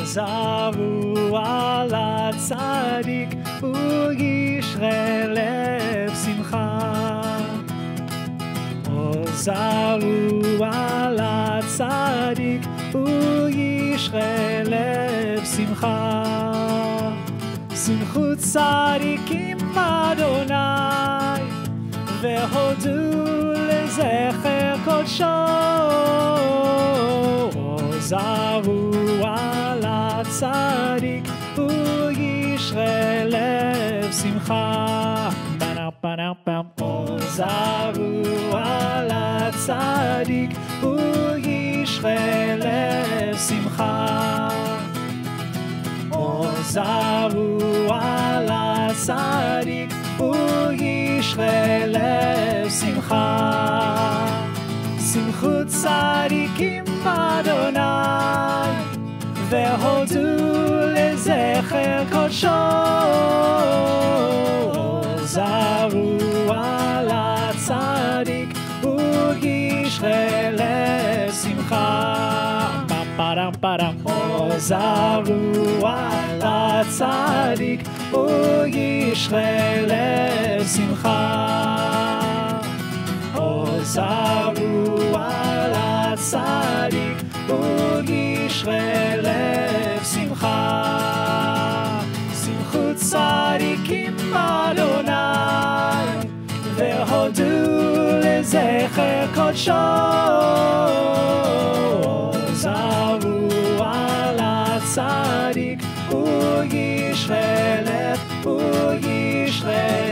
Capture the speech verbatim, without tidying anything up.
זרו על הצדיק וישרה לב שמחה. זרו על הצדיק וישרה לב שמחה. שמחו צדיקים אדוני והודו לזכר קודשו. זרו על הצדיק וישרה לב שמחה. זרו על הצדיק וישרה לב שמחה. זרו על הצדיק וישרה לב שמחה. שמחו צדיקים אדוני והודו לזכר קודשו. זרו על הצדיק וישרה לב שמחה. פרם פרם זרו על הצדיק וישרה לב שמחה. זרו על הצדיק וישרה לב שמחה. שמחו צדיקים אדוני והודו לזכר קודשו. זרו על הצדיק וישרה לב וישרה